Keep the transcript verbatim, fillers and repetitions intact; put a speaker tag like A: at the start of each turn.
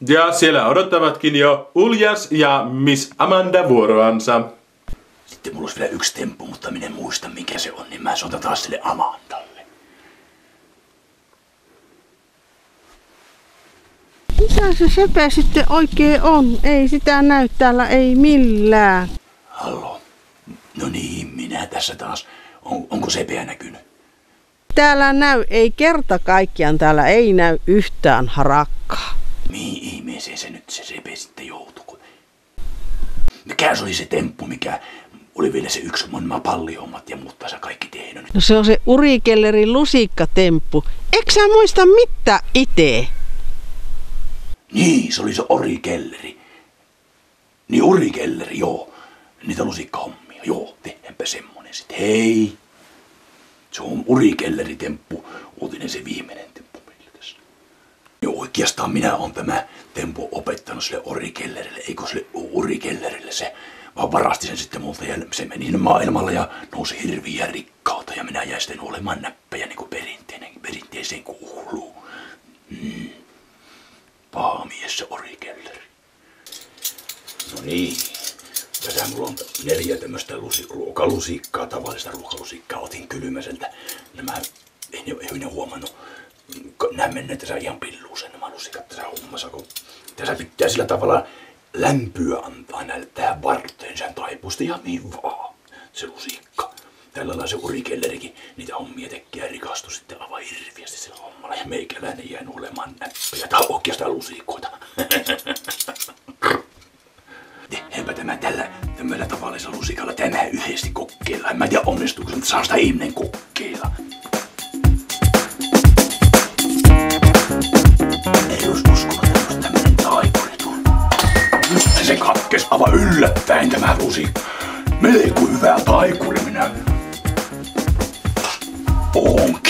A: Ja siellä odottavatkin jo Uljas ja Miss Amanda vuoroansa.
B: Sitten mulla olisi vielä yksi temppu, mutta minä en muista mikä se on, niin mä soitan taas sille Amandalle.
C: Mitä se sepä sitten oikein on? Ei sitä näy täällä, ei millään.
B: Hallo. No niin, minä tässä taas. On, onko sepeä näkynyt?
C: Täällä näy, ei kerta kaikkiaan täällä ei näy yhtään harakkaa.
B: Mihin ihmeeseen se nyt se sepe sitten joutui? Mikä se oli se temppu, mikä oli vielä se yksi mun pallihommat ja muut taas kaikki tehnyt?
C: No se on se Uri Kellerin lusikkatemppu. Eikö sä muista mitään itse?
B: Niin, se oli se Uri Kelleri. Niin Uri Kelleri, joo. Niitä lusikkahommia, joo. Tehdäänpä semmonen sit. Hei. Se on Uri Kelleri-temppu. Uutinen se viimeinen temppu meillä tässä. Ja oikeastaan minä olen tämä temppu opettanut sille Uri Kellerille. Eikö sille Uri Kellerille se vaan varasti sen sitten multa ja se meni maailmalla ja nousi hirviä rikkautta. Ja minä jäin sitten olemaan näppejä niin kuin perinteinen, perinteeseen kuuluu. Mm. Paha mies se Uri Kelleri. No niin. Tässä mulla on neljä tämmöstä ruokalusikkaa, tavallista ruokalusikkaa. Otin Kylmäseltä. Nämä, en, en, en huomannut. Nämä menneet tässä ihan pilluuseen nämä lusikat tässä hommassa. Kun tässä pitää sillä tavalla lämpöä antaa näille tähän varteen. Sehän taipusti ihan niin vaan se lusikka. Tällä lailla se Uri Kellerikin niitä hommia tekee ja rikastui sitten aivan hirviästi sillä hommalla. Ja meikäläinen jäi olemaan näppejä. Tää on oikeastaan lusikoita. Tehdäänpä tämä tällä tämmöllä tavallisella lusikalla tämä yhdesti kokeilla. En mä tiedä onnistuuko se, mutta saa sitä ihminen kokeilla. Ei olisi uskonut, että olisi tämmönen taikuri tullut. Nyt se katkes aivan yllättäen tämä lusikka. Melko hyvä taikuri minä. On